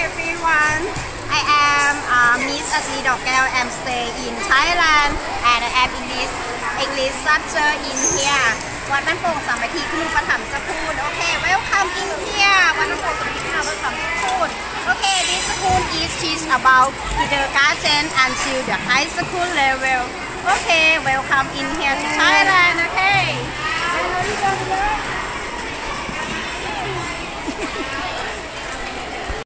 everyone. I am Miss Asidokel. I'm staying in Thailand and I am English teacher in here. วัดบ้านโป่งสามัคคีคุณูปถัมภ์สกูล Okay, welcome in here. วัดบ้านโป่งสามัคคีคุณูปถัมภ์สกูล Okay, this school is teach about kindergarten until the high school level. Okay, welcome in here to Thailand.